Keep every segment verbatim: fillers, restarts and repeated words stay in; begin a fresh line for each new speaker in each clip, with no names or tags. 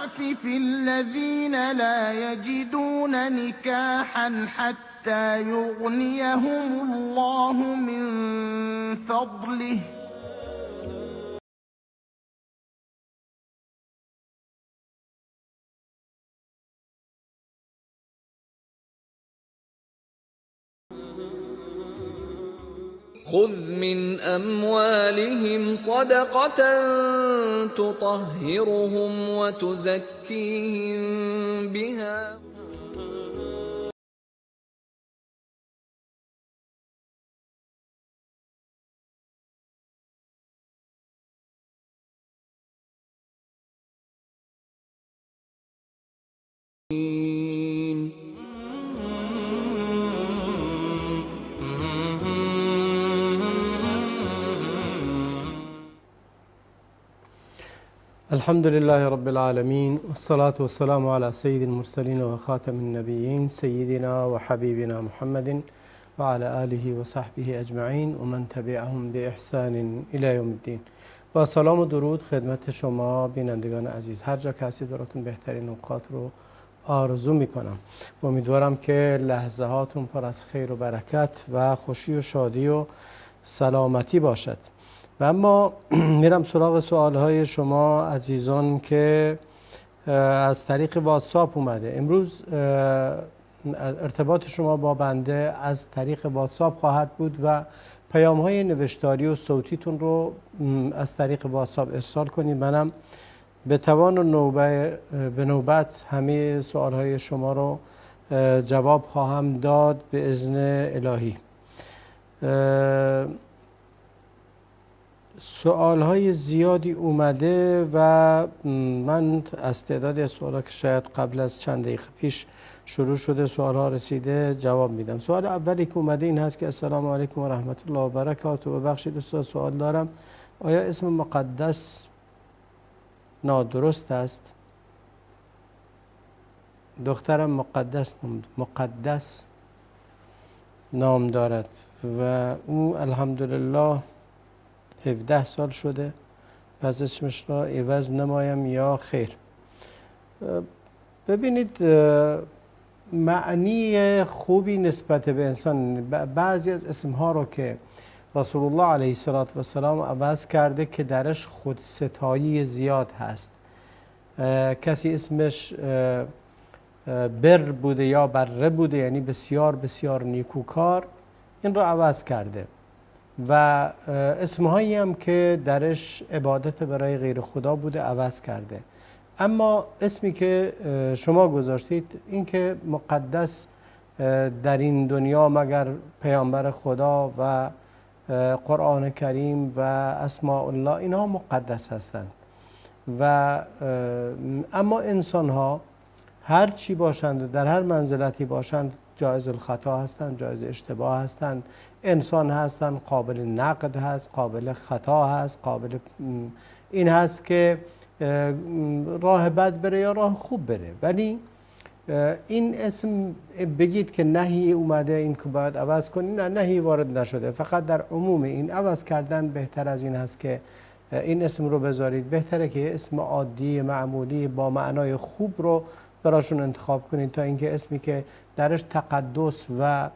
المستضعفين الذين لا يجدون نكاحا حتى يغنيهم الله من فضله
خذ من أموالهم صدقة تطهرهم وتزكيهم بها
الحمد لله رب العالمين والصلاة والسلام على سيد المرسلين وخاتم النبيين سيدنا وحبيبنا محمد وعلى آله وصحبه أجمعين ومن تبعهم بإحسان إلى يوم الدين. با سلام و درود خدمت شما بینندگان عزیز، هر جا که هستید براتون بهترین اوقات رو آرزو میکنم. امیدوارم که لحظه هاتون پر از خیر و برکت و خوشی و شادی و سلامتی باشد. و اما میرم سراغ سوالهای شما عزیزان که از طریق واتساپ اومده. امروز ارتباط شما با بنده از طریق واتساپ خواهد بود و پیام های نوشتاری و صوتیتون رو از طریق واتساپ ارسال کنید. منم به توان و نوبه به نوبت همه سوال های شما رو جواب خواهم داد به اذن الهی. سوال های زیادی اومده و من از تعدادی از سوال ها که شاید قبل از چند دقیقه پیش شروع شده سوال ها رسیده جواب میدم. سوال اولی که اومده این هست که السلام علیکم و رحمت الله و برکاته. ببخشید استاد سوال دارم، آیا اسم مقدس نادرست است؟ دخترم مقدس مقدس نام دارد و او الحمدلله هفده سال شده، پس اسمش را عوض نمایم یا خیر؟ ببینید معنی خوبی نسبت به انسان، بعضی از اسمها رو که رسول الله علیه السلام عوض کرده که درش خودستایی زیاد هست. کسی اسمش بر بوده یا بره بوده، یعنی بسیار بسیار نیکوکار، این رو عوض کرده. و اسمهایی هم که درش عبادت برای غیر خدا بوده عوض کرده. اما اسمی که شما گذاشتید این که مقدس در این دنیا مگر پیامبر خدا و قرآن کریم و اسماء الله اینها مقدس هستند. و اما انسان ها هر چی باشند و در هر منزلتی باشند جایز الخطا هستند، جایز اشتباه هستند، انسان هستند، قابل نقد هست، قابل خطا هست، قابل این هست که راه بد بره یا راه خوب بره. ولی این اسم بگید که نهی اومده این که باید عوض کنید، نه، نهی وارد نشده، فقط در عموم این عوض کردن بهتر از این هست که این اسم رو بذارید. بهتره که اسم عادی معمولی با معنای خوب رو براشون انتخاب کنید تا اینکه اسمی که درش تقدس و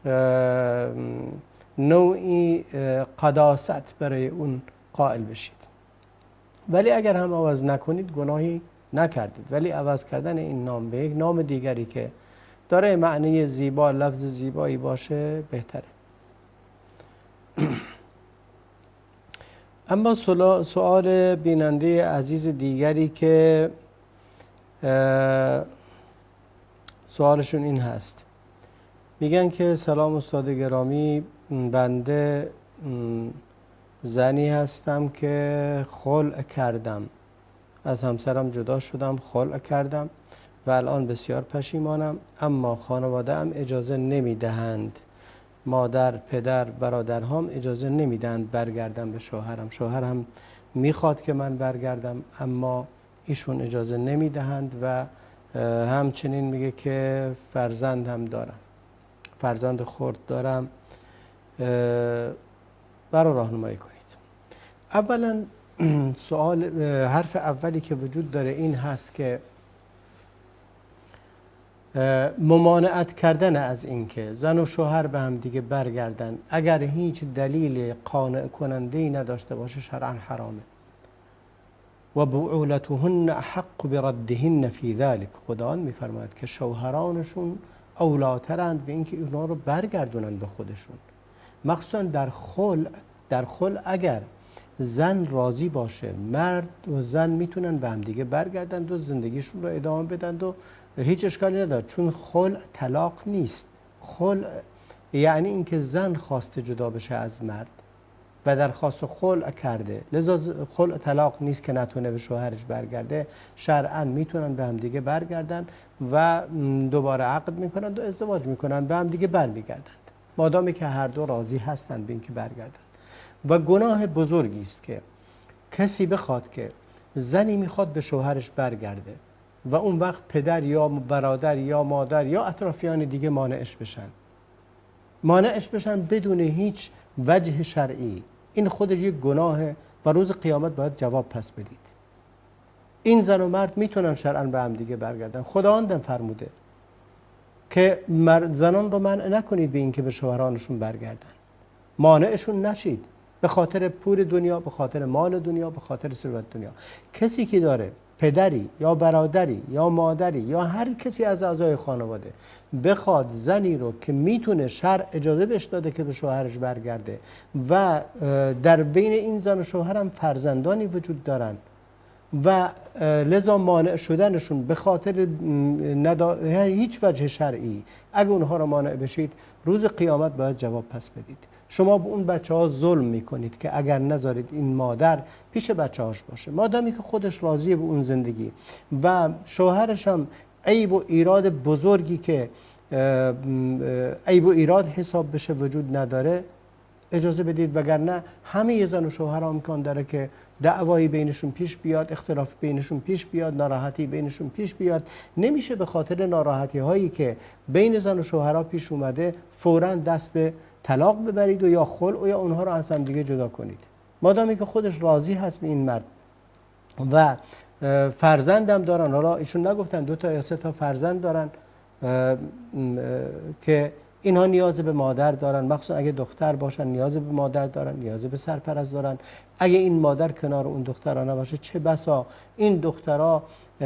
نوعی قداست برای اون قائل بشید. ولی اگر هم عوض نکنید گناهی نکردید، ولی عوض کردن این نام به یک نام دیگری که داره معنی زیبا، لفظ زیبایی باشه بهتره. اما سوال بیننده عزیز دیگری که سوالشون این هست، میگن که سلام استاد گرامی، بنده زنی هستم که خلع کردم، از همسرم جدا شدم، خلع کردم و الان بسیار پشیمانم، اما خانواده هم اجازه نمیدهند، مادر، پدر، برادرهام اجازه نمیدهند برگردم به شوهرم. شوهرم میخواد که من برگردم اما ایشون اجازه نمیدهند و همچنین میگه که فرزند هم دارم، فرزند خرد دارم، برای راهنمایی کنید. اولا سوال حرف اولی که وجود داره این هست که ممانعت کردن از اینکه زن و شوهر به هم دیگه برگردن اگر هیچ دلیل قانع کننده ای نداشته باشه شرعا حرامه. و بعولتهن احق بردهن فی ذلک، خداوند میفرماید که شوهرانشون اولاترند به اینکه اونا رو برگردونن به خودشون. مخصوصا در خلع، در خلع اگر زن راضی باشه مرد و زن میتونن به هم دیگه برگردن و زندگیشون رو ادامه بدن و هیچ اشکالی نداره، چون خلع طلاق نیست. خلع یعنی اینکه زن خواسته جدا بشه از مرد و درخواست خلع کرده، لذا خلع طلاق نیست که نتونه به شوهرش برگرده. شرعاً میتونن به هم دیگه برگردن و دوباره عقد میکنن و ازدواج میکنن، به هم دیگه برمیگردند مادامی که هر دو راضی هستند به اینکه برگردن. و گناه بزرگی است که کسی بخواد که زنی میخواد به شوهرش برگرده و اون وقت پدر یا برادر یا مادر یا اطرافیان دیگه مانعش بشن مانعش بشن بدون هیچ وجه شرعی. این خودش یک گناهه و روز قیامت باید جواب پس بدید. این زن و مرد میتونن شرعاً به هم دیگه برگردن. خداوندم فرموده که زنان رو منع نکنید به اینکه به شوهرانشون برگردن، مانعشون نشید به خاطر پول دنیا، به خاطر مال دنیا، به خاطر ثروت دنیا. کسی که داره پدری یا برادری یا مادری یا هر کسی از اعضای خانواده بخواد زنی رو که میتونه شرع اجازه بهش داده که به شوهرش برگرده و در بین این زن و شوهر هم فرزندانی وجود دارن و لذا مانع شدنشون به خاطر ندا... هیچ وجه شرعی، اگه اونها رو مانع بشید روز قیامت باید جواب پس بدید. شما به اون بچه ها ظلم میکنید که اگر نذارید این مادر پیش بچه هاش باشه، مادامی که خودش راضیه به اون زندگی و شوهرش هم عیب و ایراد بزرگی که عیب و ایراد حساب بشه وجود نداره، اجازه بدید. وگرنه همه زن و شوهر امکان داره که دعوایی بینشون پیش بیاد، اختلاف بینشون پیش بیاد، ناراحتی بینشون پیش بیاد. نمیشه به خاطر ناراحتی هایی که بین زن و شوهرها پیش اومده فوراً دست به طلاق ببرید و یا خلع و یا اونها رو از هم دیگه جدا کنید. مادامی که خودش راضی هست به این مرد و فرزندم دارن، حالا ایشون نگفتن دو تا یا سه تا فرزند دارن که اینها نیاز به مادر دارن، مخصوصا اگه دختر باشن نیاز به مادر دارن، نیاز به سرپرست دارن. اگه این مادر کنار اون دخترها نباشه چه بسا این دخترها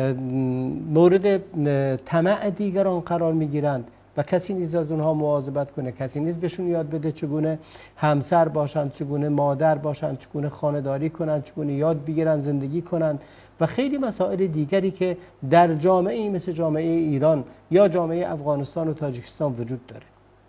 مورد طمع دیگران قرار میگیرند و کسی نیست از اونها مواظبت کنه، کسی نیست بهشون یاد بده چگونه همسر باشن، چگونه مادر باشن، چگونه خانه‌داری کنن، چگونه یاد بگیرن زندگی کنن و خیلی مسائل دیگری که در جامعه مثل جامعه ایران یا جامعه افغانستان و تاجیکستان وجود داره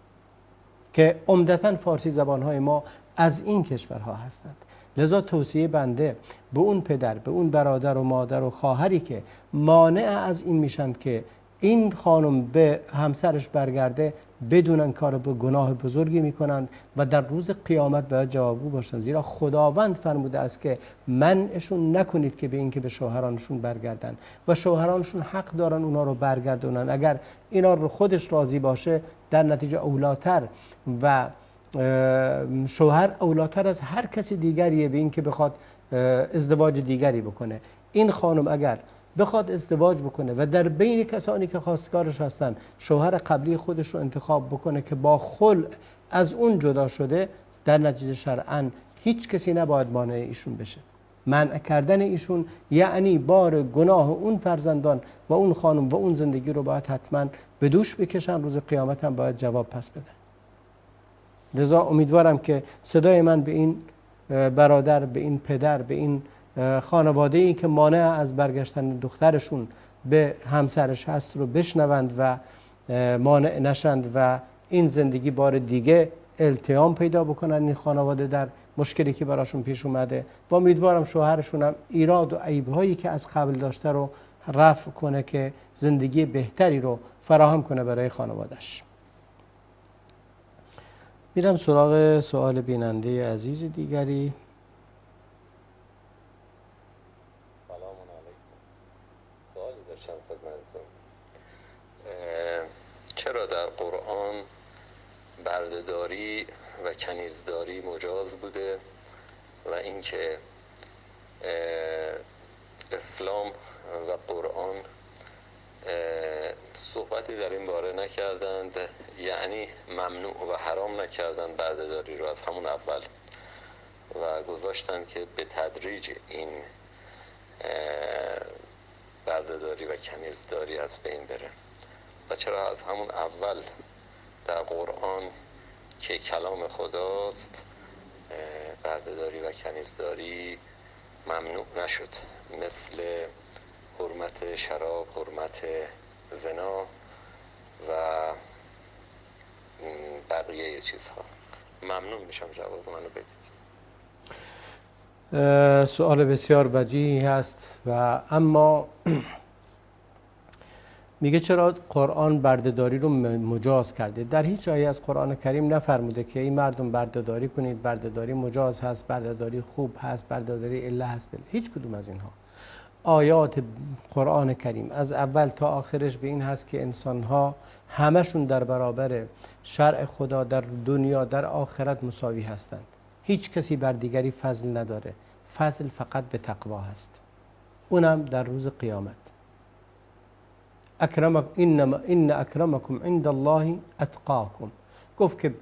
که عمدتاً فارسی زبانهای ما از این کشورها هستند. لذا توصیه بنده به اون پدر، به اون برادر و مادر و خواهری که مانع از این میشن که این خانم به همسرش برگرده، بدونن کار به گناه بزرگی میکنند و در روز قیامت باید جوابگو باشن. زیرا خداوند فرموده است که منعشون نکنید که به این که به شوهرانشون برگردن و شوهرانشون حق دارن اونا رو برگردونن. اگر اینا رو خودش راضی باشه در نتیجه اولاتر و شوهر اولاتر از هر کسی دیگریه به این که بخواد ازدواج دیگری بکنه. این خانم اگر بخواد ازدواج بکنه و در بین کسانی که خواستگارش هستن شوهر قبلی خودش رو انتخاب بکنه که با خلع از اون جدا شده، در نتیجه شرعاً هیچ کسی نباید مانع ایشون بشه. منع کردن ایشون یعنی بار گناه اون فرزندان و اون خانم و اون زندگی رو باید حتما به دوش بکشن، روز قیامت هم باید جواب پس بدن. لذا امیدوارم که صدای من به این برادر، به این پدر، به این خانواده ای که مانع از برگشتن دخترشون به همسرش هست رو بشنوند و مانع نشند و این زندگی بار دیگه التیام پیدا بکنن این خانواده در مشکلی که براشون پیش اومده و امیدوارم شوهرشون هم ایراد و عیب‌هایی که از قبل داشته رو رفع کنه که زندگی بهتری رو فراهم کنه برای خانواده‌اش. میرم سراغ سوال بیننده عزیز دیگری.
سلام علیکم. سوالی داشتم خدمتتون. چرا در قرآن بردهداری و کنیزداری مجاز بوده و اینکه اسلام و قرآن صحبتی در این باره نکردند، یعنی ممنوع و حرام نکردند بردهداری رو از همون اول و گذاشتند که به تدریج این بردهداری و کنیزداری از بین بره. و چرا از همون اول در قرآن که کلام خداست بردهداری و کنیزداری ممنوع نشد، مثل حرمت شراب، حرمت زنا و بقیه چیزها. ممنون میشم جواب منو بدید.
سوال بسیار وجیهی هست و اما میگه چرا قرآن بردهداری رو مجاز کرده؟ در هیچ آیه از قرآن کریم نفرموده که این مردم بردهداری کنید، بردهداری مجاز هست، بردهداری خوب هست، بردهداری اله هست. هیچ کدوم از اینها. آیات قرآن کریم از اول تا آخرش به این هست که انسانها همشون در برابر شرع خدا در دنیا در آخرت مساوی هستند. هیچ کسی بر دیگری فضل نداره. فضل فقط به تقوا هست، اونم در روز قیامت. اکرمک انما ان اکرمکم عند الله اتقاکم. گفت که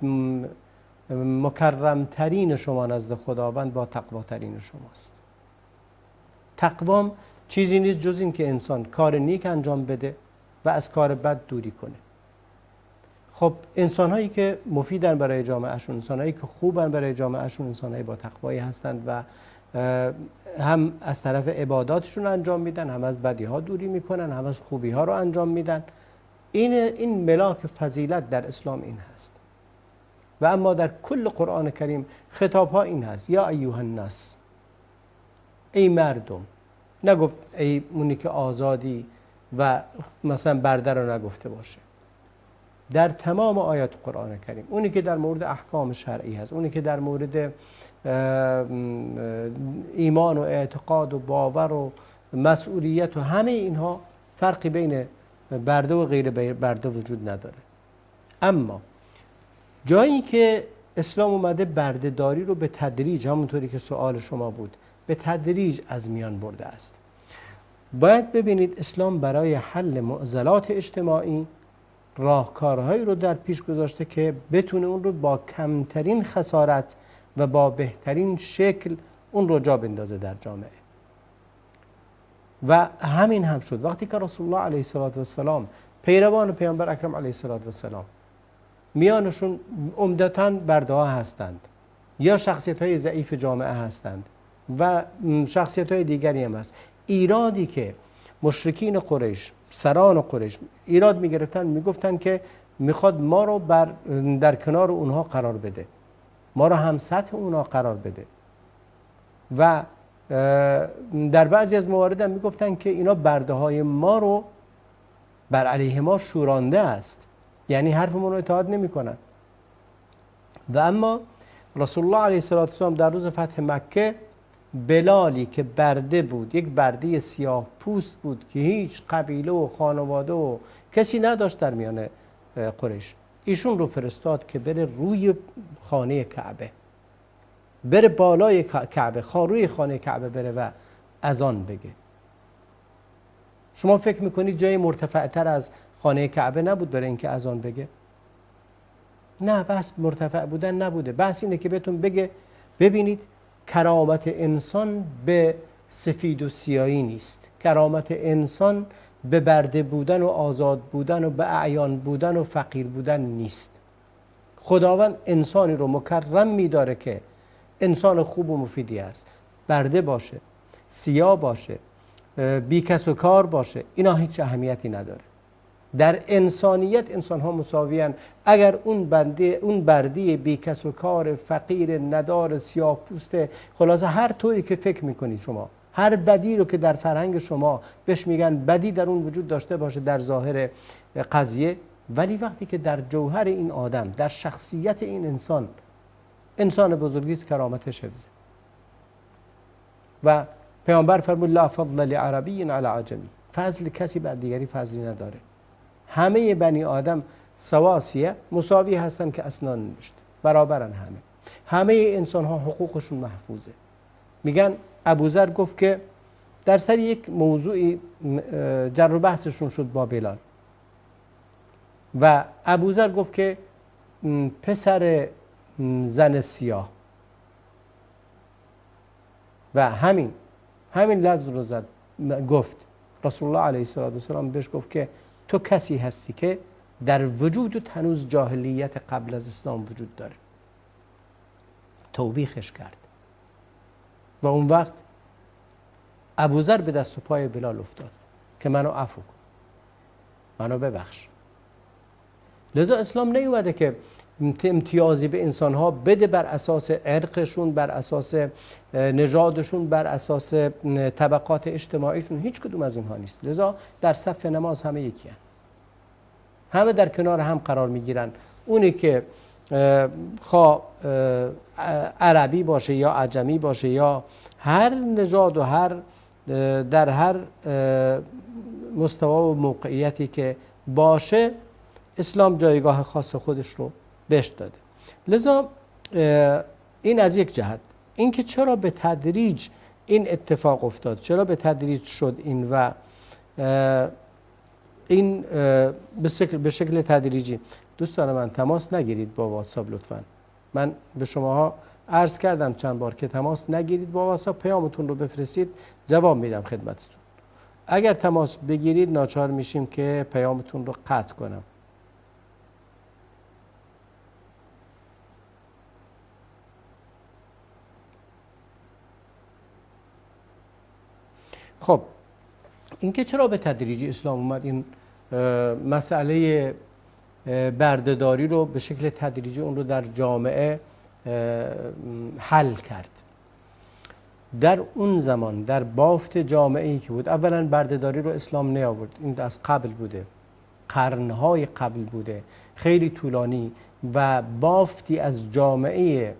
مکرم ترین شما نزد خداوند با تقوا ترین شماست. تقوام چیزی نیست جز این که انسان کار نیک انجام بده و از کار بد دوری کنه. خب انسان هایی که مفیدن برای جامعهشون، انسان هایی که خوبن برای جامعهشون، انسان هایی با تقوایی هستند و هم از طرف عباداتشون انجام میدن، هم از بدی ها دوری میکنن، هم از خوبی ها رو انجام میدن. این این ملاک فضیلت در اسلام این هست. و اما در کل قرآن کریم خطاب ها این هست: یا ایها الناس، ای مردم. نگفت ای اونی که آزادی و مثلا برده رو نگفته باشه. در تمام آیات قرآن کریم، اونی که در مورد احکام شرعی هست، اونی که در مورد ایمان و اعتقاد و باور و مسئولیت و همه اینها، فرقی بین برده و غیر برده وجود نداره. اما جایی که اسلام اومده بردهداری رو به تدریج، همونطوری که سوال شما بود، به تدریج از میان برده است. باید ببینید اسلام برای حل معضلات اجتماعی راهکارهایی رو در پیش گذاشته که بتونه اون رو با کمترین خسارت و با بهترین شکل اون رو جا بندازه در جامعه. و همین هم شد وقتی که رسول الله علیه السلام پیروان پیامبر اکرم علیه السلام میانشون عمدتاً برده ها هستند یا شخصیت های ضعیف جامعه هستند و شخصیت های دیگری هم هست. ایرادی که مشرکین قریش، سران قریش ایراد میگرفتن، میگفتن که میخواد ما رو بر در کنار اونها قرار بده، ما رو هم سطح اونها قرار بده و در بعضی از موارد هم میگفتن که اینا برده های ما رو بر علیه ما شورانده است، یعنی حرفمون رو اطاعت نمیکنن. و اما رسول الله علیه السلام در روز فتح مکه بلالی که برده بود، یک برده سیاه پوست بود که هیچ قبیله و خانواده و کسی نداشت در میان قریش، ایشون رو فرستاد که بره روی خانه کعبه، بره بالای کعبه، روی خانه کعبه بره و اذان بگه. شما فکر میکنید جای مرتفع تر از خانه کعبه نبود برای اینکه اذان بگه؟ نه، بس مرتفع بودن نبوده، بس اینه که بهتون بگه ببینید کرامت انسان به سفید و سیاهی نیست، کرامت انسان به برده بودن و آزاد بودن و به اعیان بودن و فقیر بودن نیست. خداوند انسانی رو مکرم میداره که انسان خوب و مفیدی است، برده باشه، سیاه باشه، بی کس و کار باشه، اینا هیچ اهمیتی نداره. در انسانیت انسان ها مساویان. اگر اون بنده اون بردی بی کس و کار، فقیر، ندار، سیاه پوسته، خلاصه هر طوری که فکر میکنید شما، هر بدی رو که در فرهنگ شما بهش میگن بدی در اون وجود داشته باشه در ظاهر قضیه، ولی وقتی که در جوهر این آدم، در شخصیت این انسان، انسان بزرگی است، کرامتش حفظه. و پیامبر فرمود لا فضل لعربی علی عجمی، فضل کسی بر دیگری فضلی نداره. همه بنی آدم سواسیه، مساوی هستن که اسنان نوشته، برابرن. همه همه انسان ها حقوقشون محفوظه. میگن ابوذر گفت که در سر یک موضوعی جر و بحثشون شد با بلال و ابوذر گفت که پسر زن سیاه و همین همین لفظ رو زد گفت. رسول الله علیه السلام بهش گفت که تو کسی هستی که در وجودت هنوز جاهلیت قبل از اسلام وجود داره. توبیخش کرد و اون وقت ابوذر به دست و پای بلال افتاد که منو عفو کن، منو ببخش. لذا اسلام نیومده که امتیازی به انسانها بده بر اساس عرقشون، بر اساس نژادشون، بر اساس طبقات اجتماعیشون. هیچ کدوم از اینها نیست. لذا در صف نماز همه یکی هن. همه در کنار هم قرار میگیرن. اونی که خواه عربی باشه یا عجمی باشه یا هر نژاد و هر در هر مستوا و موقعیتی که باشه، اسلام جایگاه خاص خودش رو بهش داده. لذا این از یک جهت. این که چرا به تدریج این اتفاق افتاد، چرا به تدریج شد این و این به شکل تدریجی. دوستان من تماس نگیرید با واتساپ لطفا. من به شماها عرض کردم چند بار که تماس نگیرید با واتساپ، پیامتون رو بفرستید، جواب میدم خدمتتون. اگر تماس بگیرید ناچار میشیم که پیامتون رو قطع کنم. خب اینکه چرا به تدریجی اسلام اومد، این مسئله بردهداری رو به شکل تدریجی اون رو در جامعه حل کرد. در اون زمان در بافت جامعه‌ای که بود، اولا بردهداری رو اسلام نیاورد، این از قبل بوده، قرنهای قبل بوده، خیلی طولانی و بافتی از جامعه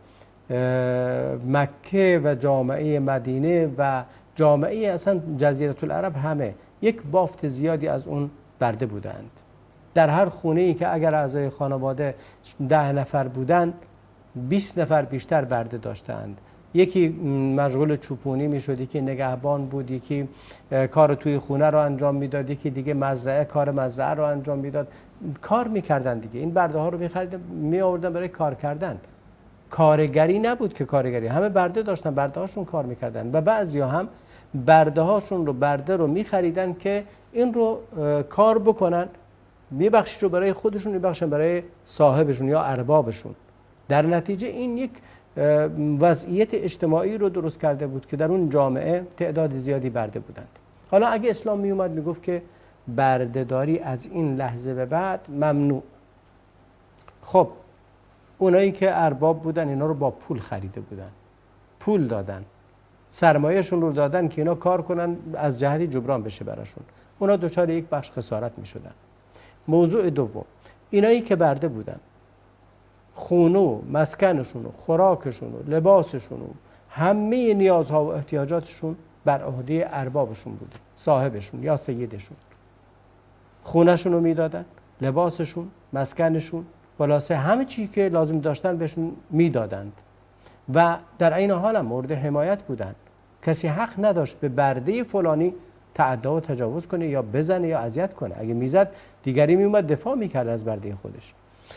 مکه و جامعه مدینه و جامعه اصلا جزیره العرب همه یک بافت زیادی از اون برده بودند. در هر خونه ای که اگر اعضای خانواده ده نفر بودن، بیست نفر بیشتر برده داشتند. یکی مشغول چوپونی میشد، یکی نگهبان بود، یکی کار توی خونه رو انجام میداد، یکی دیگه مزرعه کار مزرعه رو انجام میداد. کار میکردن دیگه. این برده ها رو میخریدن می آوردن برای کار کردن. کارگری نبود که کارگری، همه برده داشتن، برده هاشون کار میکردن و بعضیا هم برده هاشون رو برده رو میخریدن که این رو کار بکنن، میبخشش رو برای خودشون، میبخشن برای صاحبشون یا اربابشون. در نتیجه این یک وضعیت اجتماعی رو درست کرده بود که در اون جامعه تعداد زیادی برده بودند. حالا اگه اسلام میومد میگفت که بردهداری از این لحظه به بعد ممنوع. خب اونایی که ارباب بودن اینا رو با پول خریده بودن، پول دادن، سرمایهشون رو دادن که اینا کار کنن از جهتی جبران بشه براشون. اونا دچار یک بخش خسارت می شدن. موضوع دوم، اینایی که برده بودن خونه و مسکنشون و خوراکشون و لباسشون و همه نیازها و احتیاجاتشون بر عهده اربابشون بود، صاحبشون یا سیدشون. خونهشون رو میدادن، لباسشون، مسکنشون، خلاصه همه چی که لازم داشتن بهشون میدادند و در این حال هم مورد حمایت بودن. کسی حق نداشت به برده فلانی تعدی و تجاوز کنه یا بزنه یا اذیت کنه. اگه میزد دیگری میومد دفاع میکرد از برده خودش.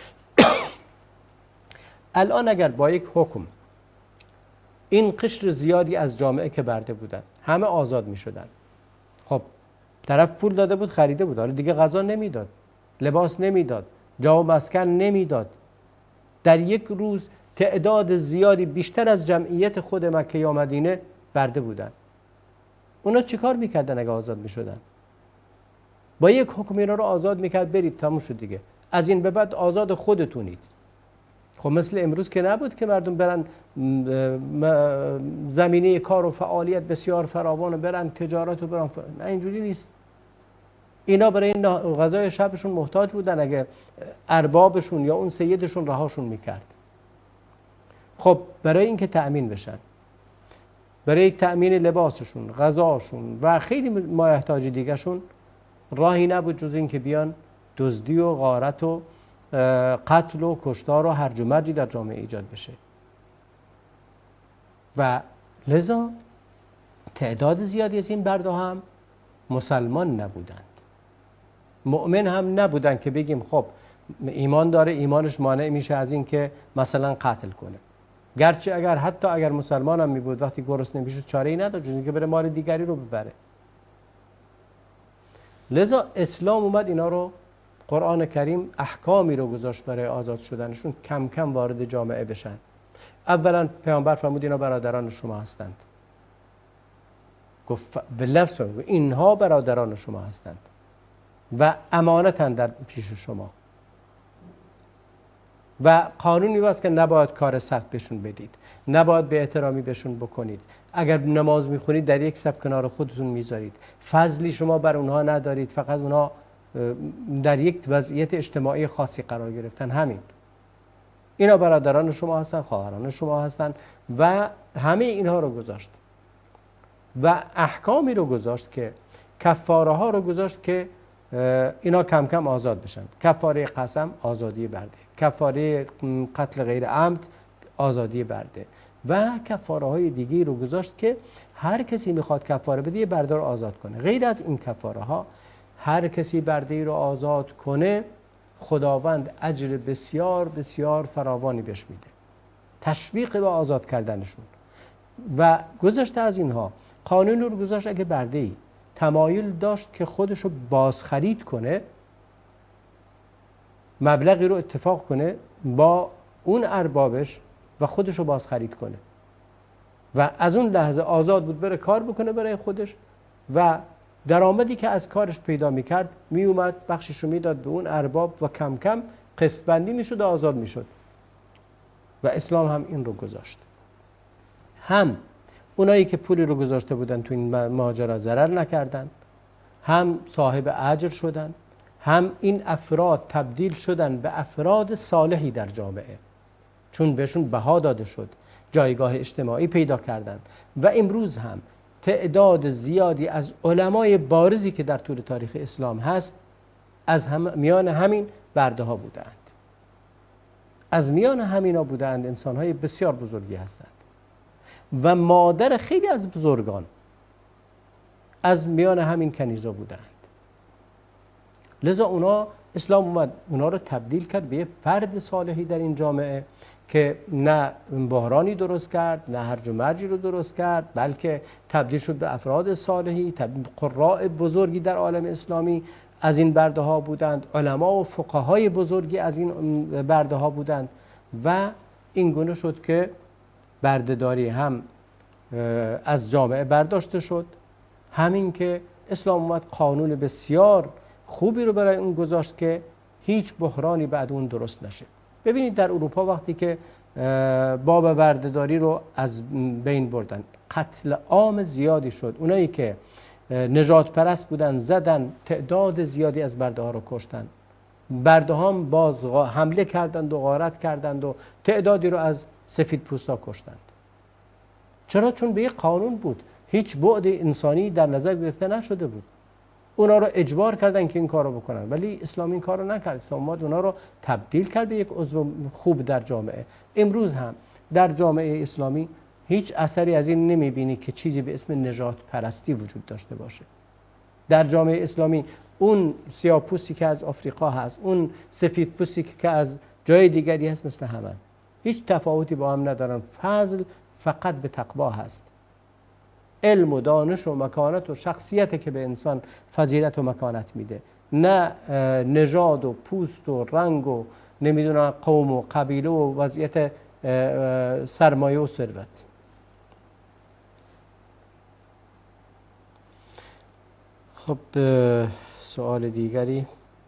الان اگر با یک حکم این قشر زیادی از جامعه که برده بودن همه آزاد میشدن، خب طرف پول داده بود خریده بود، حالا دیگه غذا نمیداد، لباس نمیداد، جا و مسکن نمیداد. در یک روز تعداد زیادی بیشتر از جمعیت خود مکه یا مدینه برده بودن. اونا چیکار میکردن اگه آزاد میشدن؟ با یک حکم اینا رو آزاد میکرد، برید تموم شد دیگه، از این به بعد آزاد خودتونید. خب مثل امروز که نبود که مردم برن زمینه کار و فعالیت بسیار فراوان برن تجارت و برن، نه اینجوری نیست. اینا برای این غذای شبشون محتاج بودن اگه اربابشون یا اون سیدشون رهاشون میکرد. خب برای اینکه تأمین بشن، برای تأمین لباسشون، غذاشون و خیلی مایحتاج دیگرشون، راهی نبود جز این که بیان دزدی و غارت و قتل و کشتار و هرج و مرجی در جامعه ایجاد بشه. و لذا تعداد زیادی از این برده هم مسلمان نبودند، مؤمن هم نبودند که بگیم خب ایمان داره، ایمانش مانع میشه از این که مثلا قتل کنه. گرچه اگر حتی اگر مسلمان هم می بود وقتی گرسنه میشد چاره ای نداشت جز اینکه بره مال دیگری رو ببره. لذا اسلام اومد اینا رو، قرآن کریم احکامی رو گذاشت برای آزاد شدنشون کم کم وارد جامعه بشن. اولا پیامبر فرمود اینا برادران شما هستند، گفت به لفظ اینها برادران شما هستند و امانتند در پیش شما و قانونی واسه که نباید کار سخت بهشون بدید، نباید به احترامی بهشون بکنید. اگر نماز میخونید در یک صف کنار خودتون میذارید، فضلی شما بر اونها ندارید، فقط اونها در یک وضعیت اجتماعی خاصی قرار گرفتن. همین اینا برادران شما هستن، خواهران شما هستن و همه اینها رو گذاشت و احکامی رو گذاشت که کفاره ها رو گذاشت که اینا کم کم آزاد بشن. کفاره قسم آزادی برده، کفاره قتل غیر عمد آزادی برده و کفاره های دیگه رو گذاشت که هر کسی میخواد کفاره بده یه برده رو آزاد کنه. غیر از این کفاره ها هر کسی برده رو آزاد کنه خداوند اجر بسیار بسیار فراوانی بهش میده، تشویق به آزاد کردنشون. و گذشته از اینها قانون رو گذاشت اگه برده ای تمایل داشت که خودشو بازخرید کنه، مبلغی رو اتفاق کنه با اون اربابش و خودشو بازخرید کنه و از اون لحظه آزاد بود بره کار بکنه برای خودش و درآمدی که از کارش پیدا میکرد میومد بخشش رو میداد به اون ارباب و کم کم قسط بندی میشد و آزاد میشد. و اسلام هم این رو گذاشت. هم اونایی که پولی رو گذاشته بودن تو این ماجرا ضرر نکردن، هم صاحب اجر شدن، هم این افراد تبدیل شدن به افراد صالحی در جامعه چون بهشون بها داده شد، جایگاه اجتماعی پیدا کردن. و امروز هم تعداد زیادی از علمای بارزی که در طول تاریخ اسلام هست از هم میان همین برده ها بودند، از میان همینا بودند. انسان‌های بسیار بزرگی هستند و مادر خیلی از بزرگان از میان همین کنیزا بودند. لذا اونا اسلام اومد اونا رو تبدیل کرد به یه فرد صالحی در این جامعه که نه بحرانی درست کرد، نه هرج و مرجی رو درست کرد، بلکه تبدیل شد به افراد صالحی. قراء بزرگی در عالم اسلامی از این برده ها بودند، علما و فقهای بزرگی از این برده ها بودند و این گونه شد که بردهداری هم از جامعه برداشته شد، همین که اسلام اومد قانون بسیار خوبی رو برای اون گذاشت که هیچ بحرانی بعد اون درست نشه. ببینید در اروپا وقتی که باب بردهداری رو از بین بردن قتل عام زیادی شد، اونایی که نجات پرست بودن زدن، تعداد زیادی از برده ها رو کشتن. برده ها هم باز حمله کردند و غارت کردند و تعدادی رو از سفید پوستا کشتند. چرا؟ چون به یک قانون بود، هیچ بعد انسانی در نظر گرفته نشده بود. اونا رو اجبار کردن که این کار رو بکنن، ولی اسلام این کار رو نکرد. اسلام اومد اونا رو تبدیل کرد به یک عضو خوب در جامعه. امروز هم در جامعه اسلامی هیچ اثری از این نمیبینی که چیزی به اسم نجات پرستی وجود داشته باشه. در جامعه اسلامی اون سیاه‌پوستی که از آفریقا هست، اون سفیدپوستی که از جای دیگری هست، مثل همه هیچ تفاوتی با هم ندارن. فضل فقط به تقوا هست. علم و دانش و مکانت و شخصیت که به انسان فضیلت و مکانت میده، نه نژاد و پوست و رنگ و نمیدونم قوم و قبیله و وضعیت سرمایه و ثروت. خب سوال دیگری.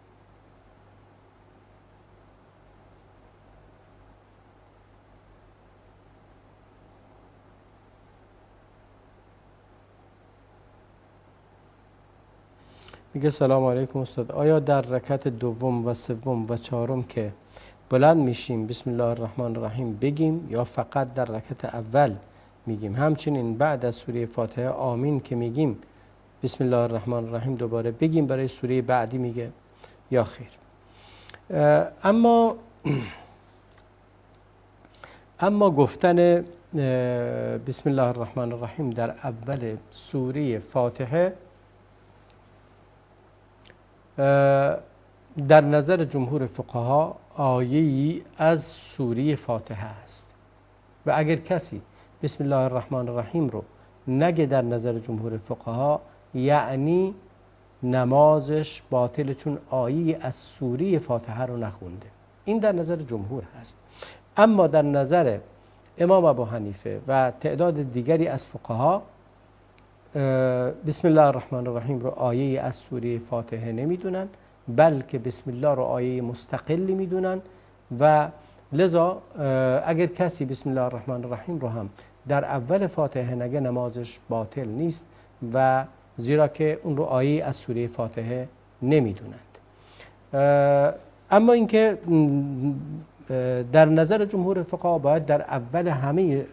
میگه سلام علیکم استاد، آیا در رکعت دوم و سوم و چهارم که بلند میشیم بسم الله الرحمن الرحیم بگیم یا فقط در رکعت اول میگیم؟ همچنین بعد از سوره فاتحه آمین که میگیم بسم الله الرحمن الرحیم دوباره بگیم برای سوره بعدی میگه یا خیر؟ اما اما گفتن بسم الله الرحمن الرحیم در اول سوره فاتحه در نظر جمهور فقها آیه‌ای از سوره فاتحه است و اگر کسی بسم الله الرحمن الرحیم رو نگه در نظر جمهور فقها یعنی نمازش باطل، چون آیه از سوره فاتحه رو نخونده. این در نظر جمهور هست. اما در نظر امام ابو حنیفه و تعداد دیگری از فقها بسم الله الرحمن الرحیم رو آیه از سوره فاتحه نمیدونن، بلکه بسم الله رو آیه مستقلی میدونن و لذا اگر کسی بسم الله الرحمن الرحیم رو هم در اول فاتحه نگه نمازش باطل نیست و زیرا که اون رو آیه از سوره فاتحه نمیدونند. اما اینکه در نظر جمهور فقها باید در اول همه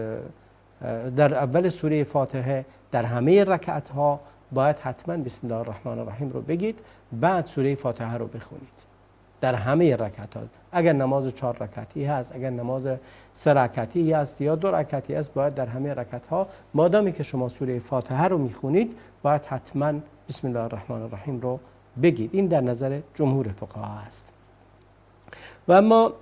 در اول سوره فاتحه در همه رکعت ها باید حتما بسم الله الرحمن الرحیم رو بگید، بعد سوره فاتحه رو بخونید در همه رکعت ها. اگر نماز چهار رکعتی هست، اگر نماز سه رکعتی هست یا دو رکعتی هست، باید در همه رکعت ها مادامی که شما سوره فاتحه رو میخونید باید حتما بسم الله الرحمن الرحیم رو بگید. این در نظر جمهور فقها است. و اما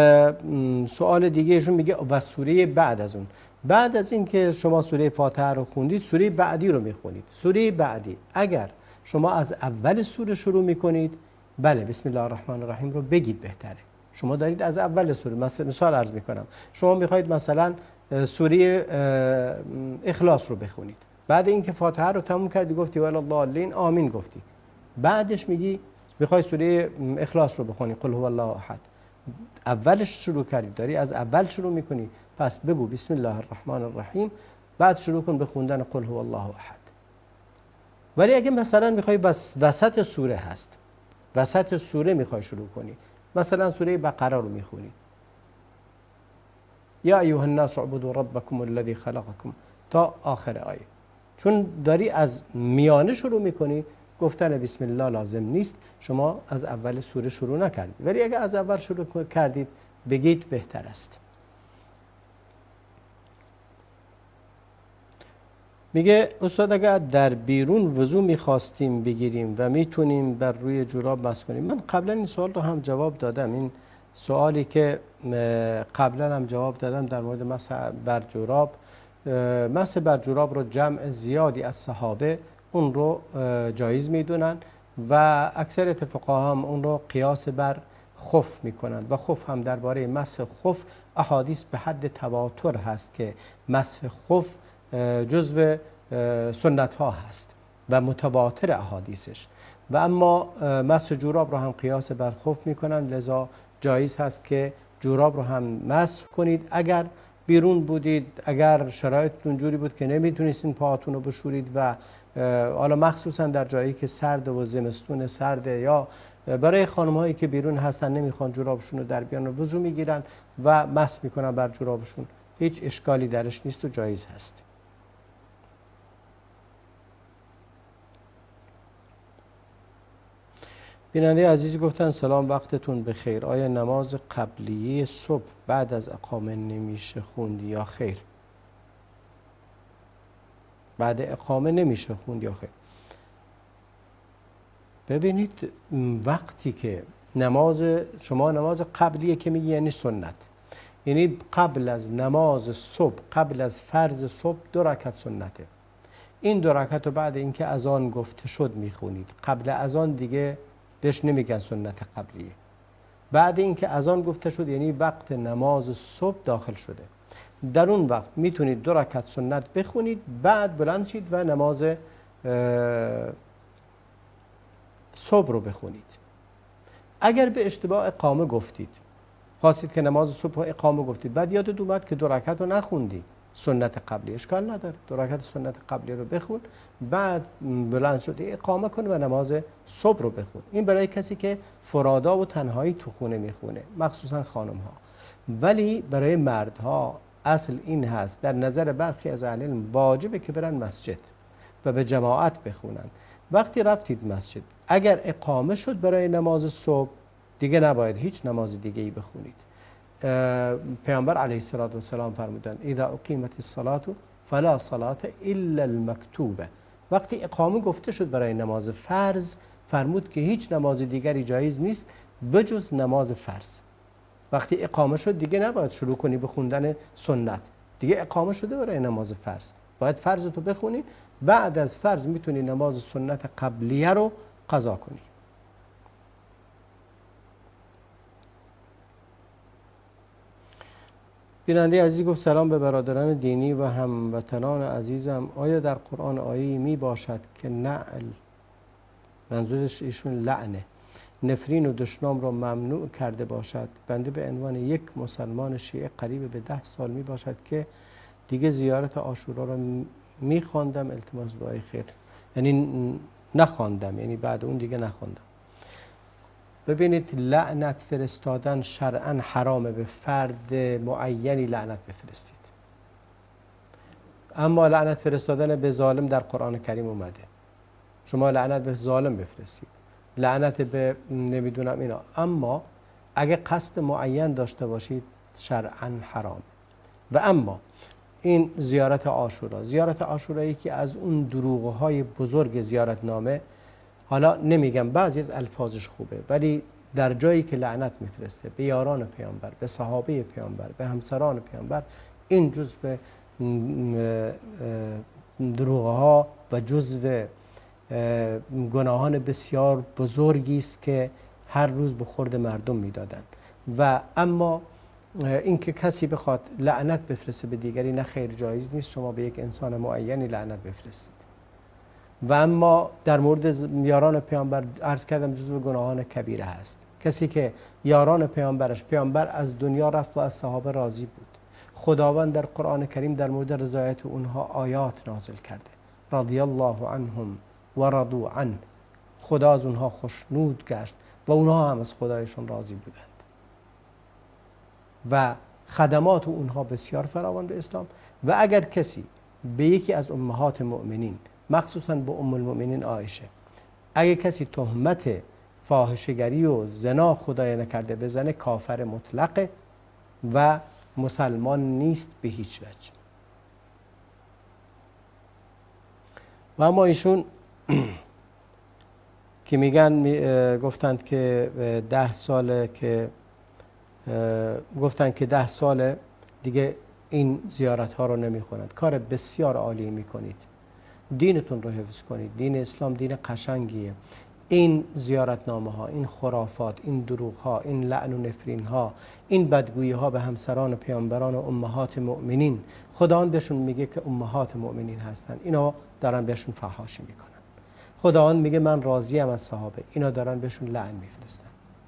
سوال دیگه ایشون میگه و سوره بعد از اون، بعد از این که شما سوره فاتحه رو خوندید سوره بعدی رو میخونید. سوره بعدی اگر شما از اول سوره شروع میکنید، بله بسم الله الرحمن الرحیم رو بگید بهتره. شما دارید از اول سوره، مثال عرض میکنم، شما میخواید مثلا سوره اخلاص رو بخونید، بعد اینکه فاتحه رو تموم کردی گفتی ولی الضالین آمین گفتی، بعدش میگی میخوای سوره اخلاص رو بخونی قل هو الله احد، اولش شروع کردی داری از اول شروع میکنی، پس بگو بسم الله الرحمن الرحیم بعد شروع کن به خوندن قل هو الله احد. ولی اگه مثلا میخوای بس وسط سوره هست، وسط سوره میخوای شروع کنی، مثلا سوره بقره رو میخونی یا ایها الناس اعبدوا ربکم الذی خلقکم تا آخر آیه، چون داری از میانه شروع میکنی گفتن بسم الله لازم نیست، شما از اول سوره شروع نکردید. ولی اگه از اول شروع کردید بگید بهتر است. میگه استاد اگر در بیرون وضو میخواستیم بگیریم و میتونیم بر روی جوراب مس کنیم. من قبلا این سوال رو هم جواب دادم، این سوالی که قبلا هم جواب دادم در مورد مسح بر جوراب. مسح بر جوراب رو جمع زیادی از صحابه اون رو جایز میدونن و اکثر فقها هم اون رو قیاس بر خف میکنند و خف هم درباره مسح خف احادیث به حد تواتر هست که مسح خف جزو سنت ها هست و متواتر احادیثش. و اما مسح جوراب رو هم قیاس بر خف میکنند، لذا جایز هست که جوراب رو هم مسح کنید اگر بیرون بودید، اگر شرایطتون جوری بود که نمیتونستین پاهاتون رو بشورید و حالا مخصوصا در جایی که سرد و زمستون سرده یا برای خانم هایی که بیرون هستن نمیخوان جورابشون رو در بیان وضو میگیرن و مسح میکنن بر جورابشون، هیچ اشکالی درش نیست و جایز هست. بیننده عزیزی گفتن سلام وقتتون بخیر، آیا نماز قبلیه صبح بعد از اقامه نمیشه خوند یا خیر؟ بعد اقامه نمیشه خوند یا خیر؟ ببینید وقتی که نماز شما نماز قبلیه که میگی یعنی سنت، یعنی قبل از نماز صبح، قبل از فرض صبح دو رکعت سنته. این دو رکعت رو بعد اینکه اذان گفته شد میخونید. قبل اذان دیگه بهش نمیگن سنت قبلیه. بعد اینکه اذان گفته شد یعنی وقت نماز صبح داخل شده، در اون وقت میتونید دو رکعت سنت بخونید، بعد بلند شید و نماز صبح رو بخونید. اگر به اشتباه اقامه گفتید، خواستید که نماز صبح رو اقامه گفتید، بعد یادت اومد که دو رکعت رو نخوندی سنت قبلی، اشکال نداره، دو رکعت سنت قبلی رو بخون، بعد بلند شدی اقامه کن و نماز صبح رو بخون. این برای کسی که فرادا و تنهایی تو خونه میخونه، مخصوصا خانم ها. ولی برای مردها اصل این هست، در نظر برخی از اهل علم واجبه که برن مسجد و به جماعت بخونن. وقتی رفتید مسجد اگر اقامه شد برای نماز صبح، دیگه نباید هیچ نماز دیگه ای بخونید. پیامبر علیه السلام فرمودند اذا اقیمت الصلاة فلا صلاة الا المکتوبه. وقتی اقامه گفته شد برای نماز فرض، فرمود که هیچ نماز دیگری جایز نیست بجز نماز فرض. وقتی اقامه شد دیگه نباید شروع کنی به خوندن سنت، دیگه اقامه شده برای نماز فرض، باید فرض تو بخونی، بعد از فرض میتونی نماز سنت قبلیه رو قضا کنی. بیننده عزیز گفت سلام به برادران دینی و هموطنان عزیزم، آیا در قرآن آیه‌ای می باشد که نعل، منظورش ایشون لعنه، نفرین و دشنام را ممنوع کرده باشد؟ بنده به عنوان یک مسلمان شیعه قریب به ده سال می باشد که دیگه زیارت عاشورا را می خواندم، التماس دعای خیر. یعنی نخواندم، یعنی بعد اون دیگه نخواندم. ببینید لعنت فرستادن شرعا حرامه، به فرد معینی لعنت بفرستید، اما لعنت فرستادن به ظالم در قرآن کریم اومده. شما لعنت به ظالم بفرستید، لعنت به نمیدونم اینا، اما اگه قصد معین داشته باشید شرعا حرام. و اما این زیارت عاشورا، زیارت عاشورا یکی از اون دروغ‌های بزرگ زیارتنامه، حالا نمیگم بعضی از الفاظش خوبه، ولی در جایی که لعنت میفرسته به یاران پیامبر، به صحابه پیامبر، به همسران پیامبر، این جزو دروغ‌ها و جزو گناهان بسیار بزرگی است که هر روز به خورد مردم میدادن. و اما اینکه کسی بخواد لعنت بفرسته به دیگری، نه خیر، جایز نیست شما به یک انسان معینی لعنت بفرستید. و اما در مورد یاران پیامبر عرض کردم جزو گناهان کبیره هست. کسی که یاران پیامبرش، پیامبر از دنیا رفت و از صحابه راضی بود، خداوند در قرآن کریم در مورد رضایت اونها آیات نازل کرده، رضی الله عنهم و رضوا عنه، خدا از اونها خوشنود گشت و اونها هم از خدایشون راضی بودند. و خدمات اونها بسیار فراوان به اسلام. و اگر کسی به یکی از امهات مؤمنین، مخصوصا به ام المؤمنین عایشه، اگر کسی تهمت فاحشه‌گری و زنا خدای نکرده بزنه، کافر مطلقه و مسلمان نیست به هیچ وجه. و اما ایشون که میگن، گفتند که ده ساله که گفتند که ده ساله دیگه این زیارت ها رو نمیخونند. کار بسیار عالی میکنید، دینتون رو حفظ کنید. دین اسلام دین قشنگیه. این زیارتنامه ها، این خرافات، این دروغ ها، این لعن و نفرین ها، این بدگویی ها به همسران پیامبران و امهات مؤمنین، خداوند بهشون میگه که امهات مؤمنین هستن، اینا دارن بهشون فحاشی میکنن. خداوند میگه من راضیم از صحابه، اینا دارن بهشون لعن میفرستن.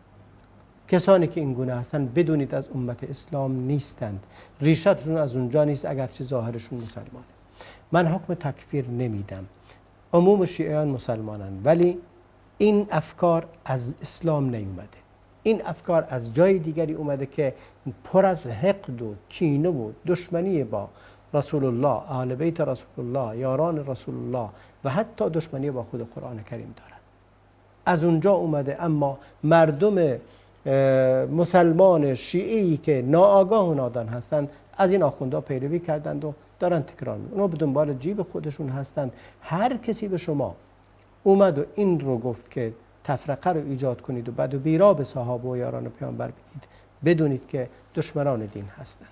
کسانی که این گونه هستن بدونید از امت اسلام نیستند، ریشتشون از اونجا نیست، اگرچه ظاهرشون مسلمانه. من حکم تکفیر نمیدم، عموم شیعیان مسلمانن، ولی این افکار از اسلام نیومده. این افکار از جای دیگری اومده که پر از حقد و کینه و دشمنی با رسول الله، اهل بیت رسول الله، یاران رسول الله و حتی دشمنی با خود قرآن کریم دارن. از اونجا اومده. اما مردم مسلمان شیعی که ناآگاه و نادان هستند از این آخوندها پیروی کردند و دارن تکرار میکنن. اونا به دنبال جیب خودشون هستند. هر کسی به شما اومد و این رو گفت که تفرقه رو ایجاد کنید و بد و بیرا به صحابه و یاران پیامبر بگید، بدونید که دشمنان دین هستند.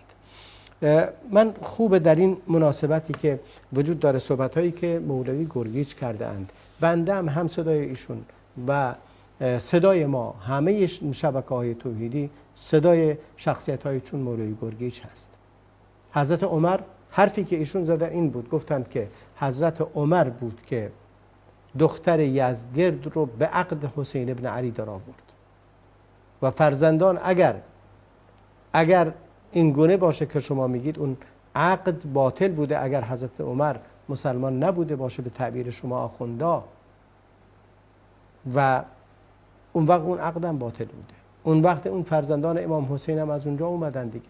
من خوبه در این مناسبتی که وجود داره صحبت هایی که مولوی گرگیچ کرده اند، بنده هم هم صدای ایشون و صدای ما همه شبکه های توحیدی صدای شخصیت های چون مولوی گرگیچ هست. حضرت عمر حرفی که ایشون زدن این بود، گفتند که حضرت عمر بود که دختر یزدگرد رو به عقد حسین ابن علی در آورد و فرزندان اگر اگر این گونه باشه که شما میگید اون عقد باطل بوده، اگر حضرت عمر مسلمان نبوده باشه به تعبیر شما آخوندا، و اون وقت اون عقدم باطل بوده. اون وقت اون فرزندان امام حسین هم از اونجا اومدن دیگه.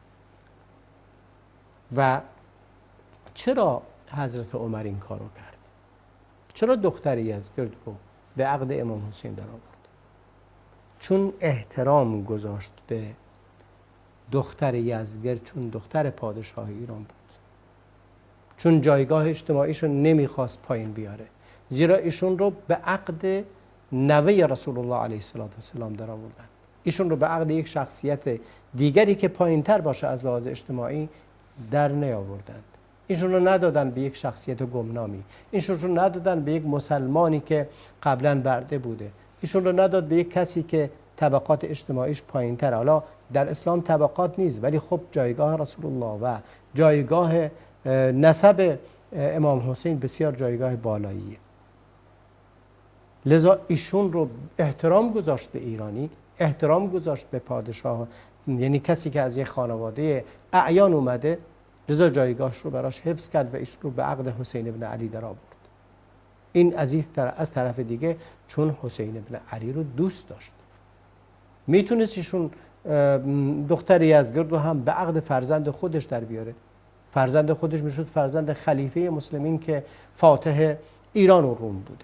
و چرا حضرت عمر این کارو کرد؟ چرا دختر یزدگرد رو به عقد امام حسین در آورد؟ چون احترام گذاشت به دختر یزدگرد چون دختر پادشاه ایران بود، چون جایگاه اجتماعیشون نمیخواست پایین بیاره، زیرا ایشون رو به عقد نوه رسول الله علیه السلام در آوردن، ایشون رو به عقد یک شخصیت دیگری که پایین تر باشه از لحاظ اجتماعی در نیاوردند. ایشون رو ندادن به یک شخصیت گمنامی، ایشون رو ندادن به یک مسلمانی که قبلا برده بوده، ایشون رو نداد به یک کسی که طبقات اجتماعیش پایین تر. حالا در اسلام طبقات نیست، ولی خب جایگاه رسول الله و جایگاه نسب امام حسین بسیار جایگاه بالاییه. لذا ایشون رو احترام گذاشت به ایرانی، احترام گذاشت به پادشاه، یعنی کسی که از یک خانواده اعیان اومده، لذا جایگاهش رو براش حفظ کرد و ایشون رو به عقد حسین ابن علی در آورد. این از از طرف دیگه چون حسین ابن علی رو دوست داشت، میتونست ایشون دختر یزدگرد رو هم به عقد فرزند خودش در بیاره. فرزند خودش میشد فرزند خلیفه مسلمین که فاتح ایران و روم بوده.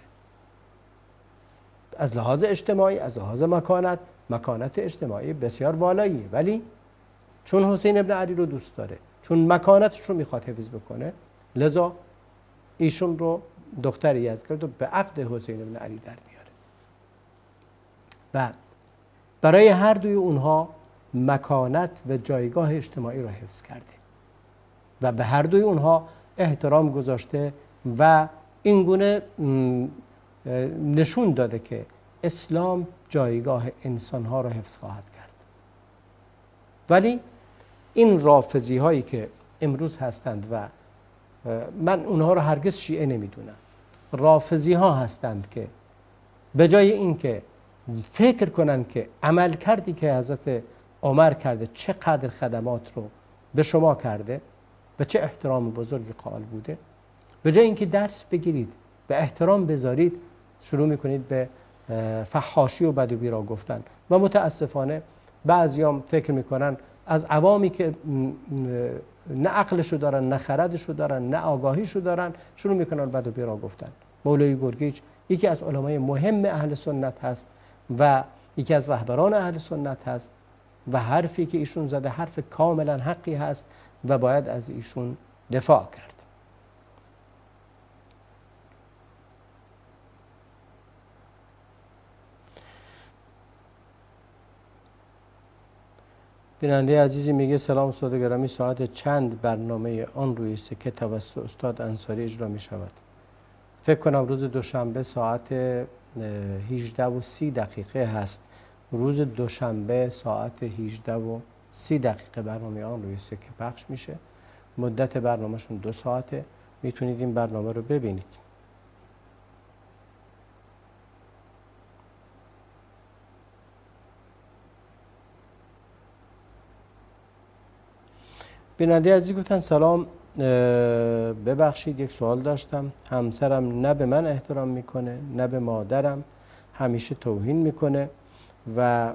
از لحاظ اجتماعی، از لحاظ مکانت، مکانت اجتماعی بسیار بالاییه، ولی چون حسین ابن علی رو دوست داره، چون مکانتش رو میخواد حفظ بکنه، لذا ایشون رو دختر یزدگرد رو به عقد حسین ابن علی در میاره و برای هر دوی اونها مکانت و جایگاه اجتماعی رو حفظ کرده و به هر دوی اونها احترام گذاشته و اینگونه نشون داده که اسلام جایگاه انسانها رو حفظ خواهد کرد. ولی این رافضی هایی که امروز هستند و من اونها رو هرگز شیعه نمیدونم، رافضی ها هستند که به جای اینکه فکر کنن که عمل کردی که حضرت عمر کرده چقدر خدمات رو به شما کرده و چه احترام بزرگی قائل بوده، به جای اینکه درس بگیرید و احترام بذارید، شروع میکنید به فحاشی و بد و بیرا گفتن و متاسفانه بعضیام فکر میکنن از عوامی که نه عقلشو دارن، نه خردشو دارن، نه آگاهیشو دارن، شروع میکنن بد و بیرا گفتن. مولوی گرگیچ یکی از علمای مهم اهل سنت هست و یکی از رهبران اهل سنت هست و حرفی که ایشون زده حرف کاملا حقی هست و باید از ایشون دفاع کرد. بیننده عزیزی میگه سلام استاد گرامی، ساعت چند برنامه آن روی سکه توسط استاد انصاری اجرا می شود؟ فکر کنم روز دوشنبه ساعت هجده و سی دقیقه هست. روز دوشنبه ساعت هجده و سی دقیقه برنامه آن روی سکه پخش میشه. مدت برنامهشون دو ساعته، میتونید این برنامه رو ببینید. بیننده عزیز گفتن سلام، ببخشید یک سوال داشتم. همسرم نه به من احترام میکنه نه به مادرم، همیشه توهین میکنه و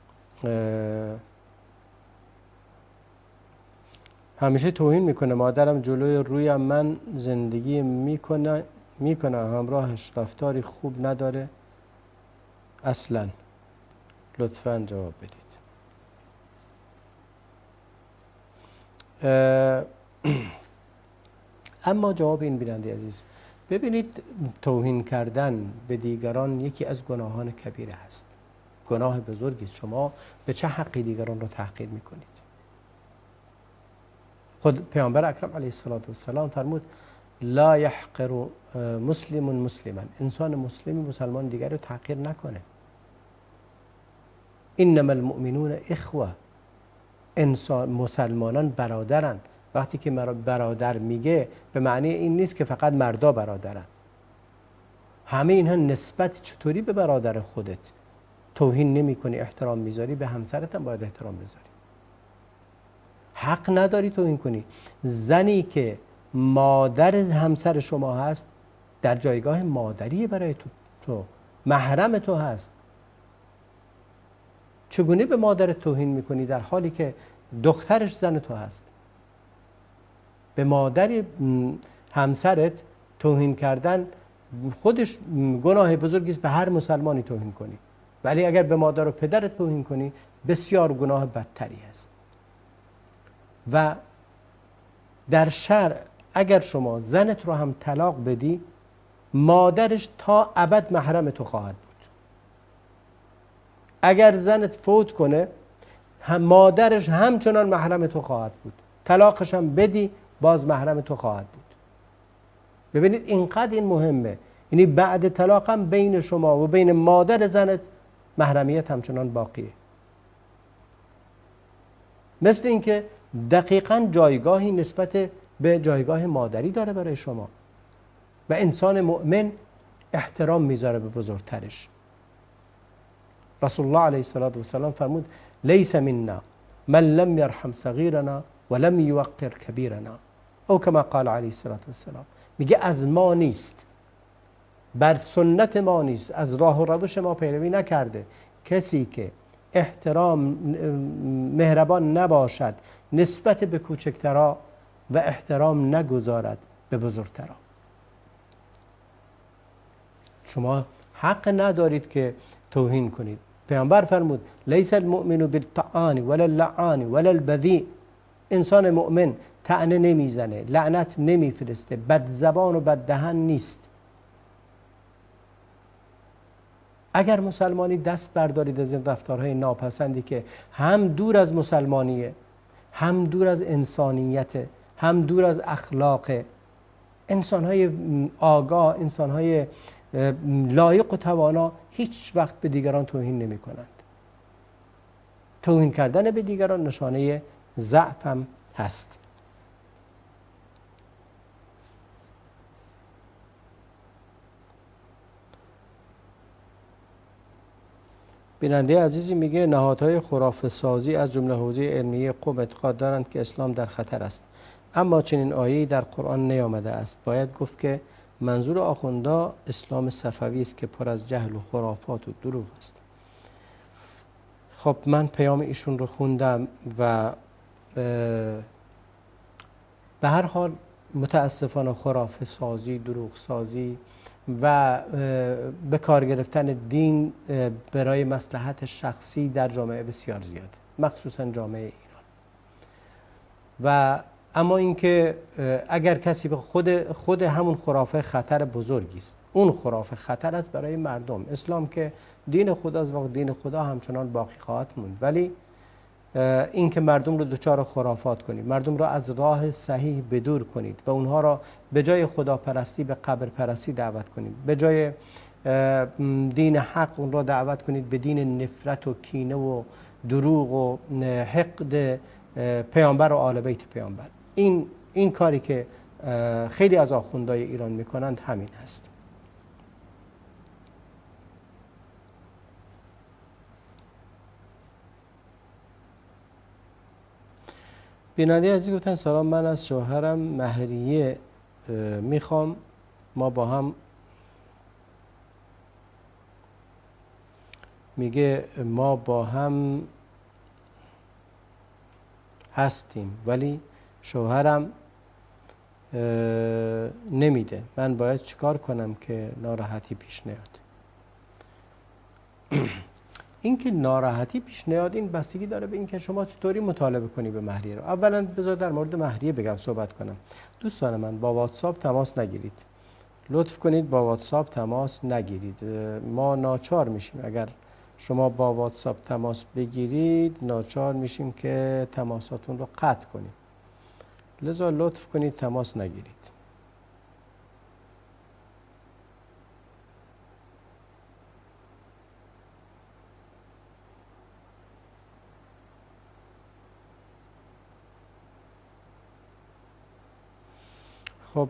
همیشه توهین میکنه. مادرم جلوی رویم من زندگی میکنه میکنه همراهش رفتاری خوب نداره اصلا. لطفاً جواب بدید. اما جواب این بیننده عزیز، ببینید توهین کردن به دیگران یکی از گناهان کبیره است، گناه بزرگی است. شما به چه حقی دیگران رو تحقیر میکنید؟ خود پیامبر اکرم علیه السلام فرمود لا یحقر مسلم مسلما، انسان مسلمی مسلمان دیگر رو تحقیر نکنه. انما المؤمنون اخوه، انسان مسلمانان برادرن. وقتی که برادر میگه به معنی این نیست که فقط مردا برادرن، همه اینها نسبت چطوری به برادر خودت توهین نمی کنی، احترام میذاری، به همسرت هم باید احترام بذاری. حق نداری توهین کنی. زنی که مادر همسر شما هست در جایگاه مادری برای تو, تو محرم تو هست. چگونه به مادر توهین میکنی در حالی که دخترش زن تو هست؟ به مادر همسرت توهین کردن خودش گناه بزرگی است، به هر مسلمانی توهین کنی، ولی اگر به مادر و پدرت توهین کنی بسیار گناه بدتری است. و در شرع اگر شما زنت رو هم طلاق بدی، مادرش تا ابد محرم تو خواهد بود. اگر زنت فوت کنه، هم مادرش همچنان محرم تو خواهد بود. طلاقش هم بدی، باز محرم تو خواهد بود. ببینید اینقدر این مهمه. یعنی بعد طلاق هم بین شما و بین مادر زنت محرمیت همچنان باقیه. مثل اینکه دقیقاً جایگاهی نسبت به جایگاه مادری داره برای شما و انسان مؤمن احترام میذاره به بزرگترش. رسول الله علیه السلام فرمود لیس منا من لم یرحم صغیرنا ولم یوقر کبیرنا، او کما قال علیه السلام. میگه از ما نیست، بر سنت ما نیست، از راه و روش ما پیروی نکرده کسی که احترام مهربان نباشد نسبت به کوچکترها و احترام نگذارد به بزرگترها. شما حق ندارید که توهین کنید. پیامبر فرمود لیس المؤمن بالطعان ولا اللعان ولا البذیء. انسان مؤمن طعنه نمیزنه، لعنت نمیفرسته، بد زبان و بد دهن نیست. اگر مسلمانی دست بردارید از این رفتارهای ناپسندی که هم دور از مسلمانیه، هم دور از انسانیته، هم دور از اخلاق، انسانهای آگاه، انسانهای لایق و توانا هیچ وقت به دیگران توهین نمی کنند. توهین کردن به دیگران نشانه ضعف هم هست. بیننده عزیزی میگه نهادهای خرافه سازی از جمله حوزه علمیه قم اعتقاد دارند که اسلام در خطر است، اما چنین آیه‌ای در قرآن نیامده است. باید گفت که منظور آخوندا اسلام صفوی است که پر از جهل و خرافات و دروغ است. خب من پیام ایشون رو خوندم و به هر حال متاسفانه خرافه سازی، دروغ سازی و به کار گرفتن دین برای مصلحت شخصی در جامعه بسیار زیاده، مخصوصا جامعه ایران. و اما اینکه اگر کسی به خود خود همون خرافه خطر بزرگی است، اون خرافه خطر است برای مردم. اسلام که دین خداست و دین خدا همچنان باقی خواهد موند، ولی این که مردم رو دچار خرافات کنید، مردم رو از راه صحیح بدور کنید و اونها را به جای خداپرستی به قبر پرستی دعوت کنید، به جای دین حق اون را دعوت کنید به دین نفرت و کینه و دروغ و حقد پیامبر و آل بیت پیامبر. این این کاری که خیلی از آخوندهای ایران میکنند همین هست. بیننده عزیز گفتن سلام، من از شوهرم مهریه میخوام، ما با هم میگه ما با هم هستیم ولی شوهرم نمیده، من باید چیکار کنم که ناراحتی پیش نیاد؟ این که ناراحتی پیش نیاد این بستگی داره به اینکه شما چطوری مطالبه کنی به مهریه رو. اولا بذار در مورد مهریه بگم صحبت کنم. دوستان من با واتساپ تماس نگیرید، لطف کنید با واتساپ تماس نگیرید. ما ناچار میشیم اگر شما با واتساپ تماس بگیرید، ناچار میشیم که تماساتون رو قطع کنیم. لذا لطف کنید تماس نگیرید. خب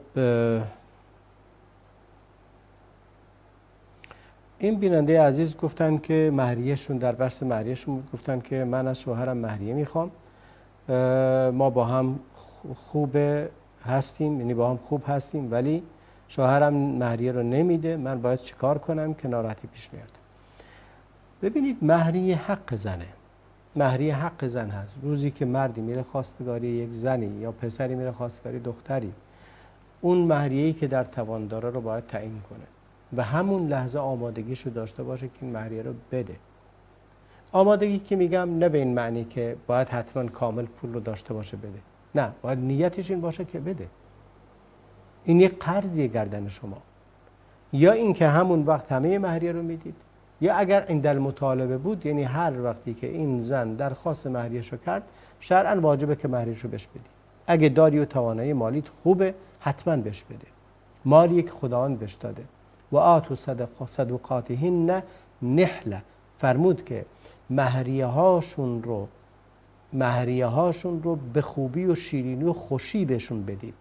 این بیننده عزیز گفتن که مهریهشون در بحث مهریهشون گفتن که من از شوهرم مهریه میخوام، ما با هم خوب هستیم، یعنی با هم خوب هستیم ولی شوهرم مهریه رو نمیده، من باید چیکار کنم که ناراحتی پیش نیاد؟ ببینید مهریه حق زنه، مهریه حق زن هست. روزی که مردی میره خواستگاری یک زنی یا پسری میره خواستگاری دختری، اون مهریه‌ای که در توان داره رو باید تعیین کنه و همون لحظه آمادگیشو داشته باشه که این مهریه رو بده. آمادگی که میگم نه به این معنی که باید حتما کامل پول رو داشته باشه بده، نه، باید نیتش این باشه که بده. این یک قرضیه گردن شما. یا اینکه همون وقت همه مهریه رو میدید، یا اگر این در مطالبه بود، یعنی هر وقتی که این زن درخواست مهریه شو کرد شرعاً واجبه که مهریه رو بهش بدی. اگه داری و توانایی مالیت خوبه حتما بهش بده. مالی که خداوند بهش داده. و آتوا صدق صدقاتهن نحله، فرمود که مهریه هاشون رو مهریه هاشون رو به خوبی و شیرینی و خوشی بهشون بدید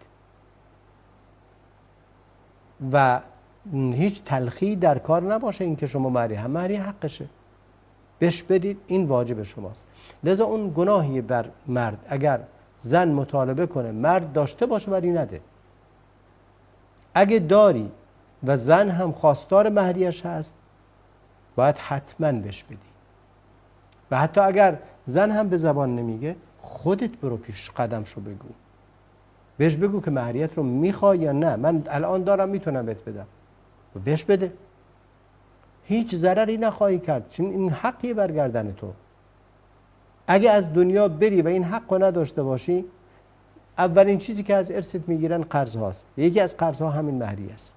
و هیچ تلخی در کار نباشه. این که شما مهریه هم مهریه حقشه بهش بدید، این واجب شماست. لذا اون گناهی بر مرد اگر زن مطالبه کنه مرد داشته باشه ولی نده. اگه داری و زن هم خواستار مهریه‌اش هست باید حتما بهش بدی. و حتی اگر زن هم به زبان نمیگه خودت برو پیش قدمشو بگو، بهش بگو که مهریت رو میخوای یا نه، من الان دارم میتونم بهت بدم، و بهش بده. هیچ ضرری نخواهی کرد، چون این حقی برگردن تو. اگه از دنیا بری و این حق رو نداشته باشی، اولین چیزی که از ارثت میگیرن قرض هاست. یکی از قرض ها همین مهریه است.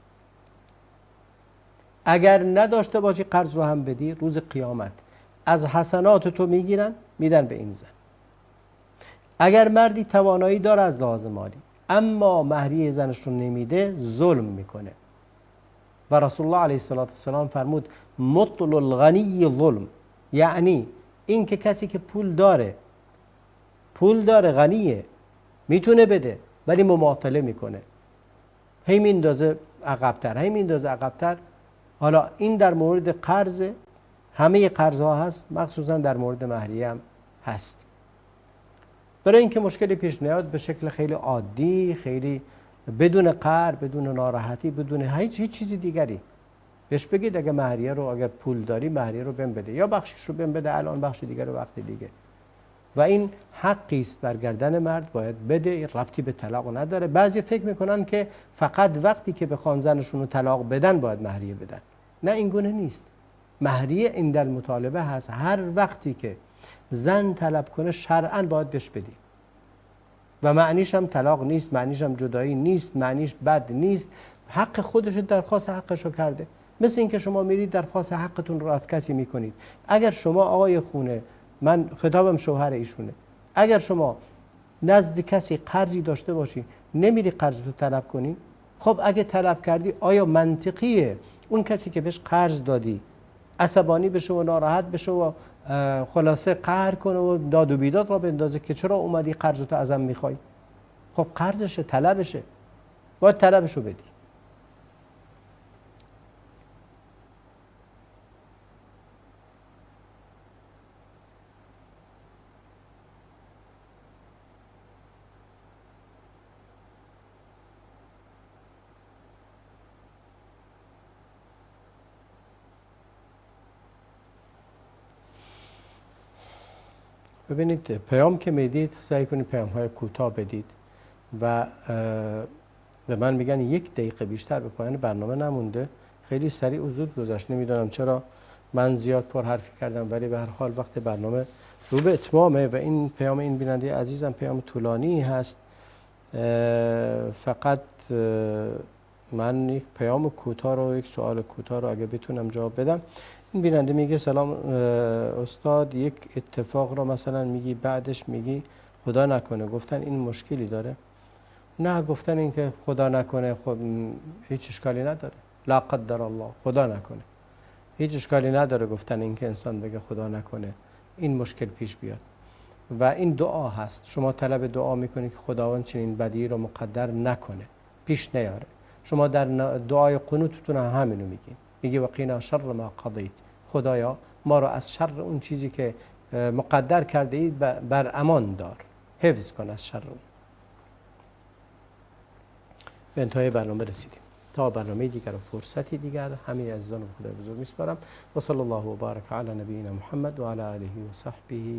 اگر نداشته باشی قرض رو هم بدی، روز قیامت از حسنات تو میگیرن میدن به این زن. اگر مردی توانایی داره از لحاظ مالی اما مهریه زنش رو نمیده، ظلم میکنه. و رسول الله علیه السلام فرمود مطل الغنی ظلم، یعنی این که کسی که پول داره پول داره غنیه میتونه بده ولی مماطله میکنه، هی میندازه عقب‌تر هی میندازه عقب‌تر. حالا این در مورد قرض، همه قرض ها هست، مخصوصا در مورد مهریه هم هست. برای اینکه مشکلی پیش نیاد به شکل خیلی عادی، خیلی بدون قهر، بدون ناراحتی، بدون هیچ هیچ چیزی دیگری بهش بگید اگه مهریه رو، اگه پول داری مهریه رو بهم بده، یا بخشش رو بهم بده الان، بخش دیگر رو وقت دیگه. و این حقی است بر گردن مرد، باید بده، ربطی به طلاق نداره. بعضی فکر میکنن که فقط وقتی که بخوان زنشون رو طلاق بدن باید مهریه بدن. نه، این گونه نیست. مهریه عند المطالبه هست. هر وقتی که زن طلب کنه شرعاً باید بهش بدی. و معنیش هم طلاق نیست، معنیش هم جدایی نیست، معنیش بد نیست. حق خودش درخواست حقشو کرده. مثل اینکه شما میرید درخواست حقتون رو از کسی میکنید. اگر شما آقای خونه، من خطابم شوهر ایشونه، اگر شما نزد کسی قرضی داشته باشی نمیری قرض رو طلب کنی، خب اگه طلب کردی آیا منطقیه اون کسی که بهش قرض دادی عصبانی بشه و ناراحت بشه و خلاصه قهر کنه و داد و بیداد را بندازه که چرا اومدی قرض تو ازم میخوای؟ خب قرضشه، طلبشه، باید طلبشو بدی. ببینید پیام که میدید سعی کنید پیام های کوتاه بدید و به من میگن یک دقیقه بیشتر به پایان برنامه نمونده، خیلی سریع و زود گذشت. نمیدونم چرا من زیاد پر حرفی کردم، ولی به هر حال وقت برنامه رو به اتمامه و این پیام این بیننده عزیزم پیام طولانی هست. فقط من یک پیام کوتاه رو، یک سوال کوتاه رو اگه بتونم جواب بدم. این بیننده میگه سلام استاد، یک اتفاق رو مثلا میگی بعدش میگی خدا نکنه، گفتن این مشکلی داره؟ نه، گفتن این که خدا نکنه خب هیچ اشکالی نداره. لا قدر الله، خدا نکنه، هیچ اشکالی نداره گفتن این که انسان بگه خدا نکنه این مشکل پیش بیاد. و این دعا هست، شما طلب دعا میکنید که خداوند چنین بدی رو مقدر نکنه، پیش نیاره. شما در دعای قنوتتون هم همینو میگین، میگی وقینا شر ما قضیت، خدایا ما رو از شر اون چیزی که مقدر کرده اید بر امان دار، حفظ کن از شر اون. به انتهای برنامه رسیدیم. تا برنامه دیگر و فرصتی دیگر همه عزیزان و خدای بزرگ میسپارم. و صلی الله و بارک علی نبینا محمد و علی آله و صحبه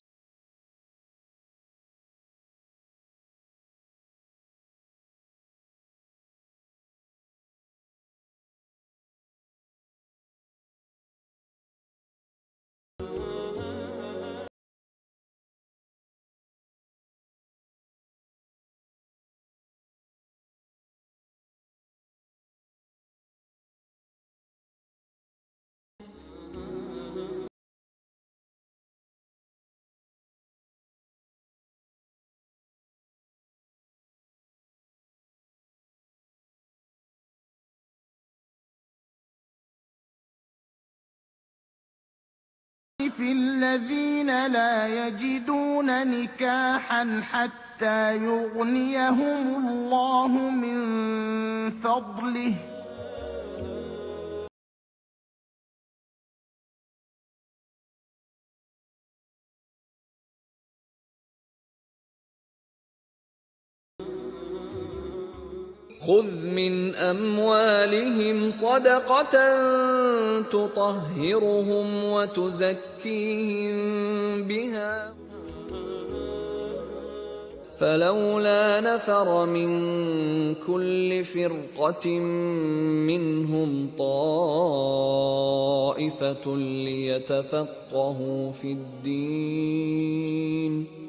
في الذين لا يجدون نكاحا حتى يغنيهم الله من فضله
خذ من أموالهم صدقة تطهرهم وتزكيهم بها فلولا نفر من كل فرقة منهم طائفة ليتفقهوا في الدين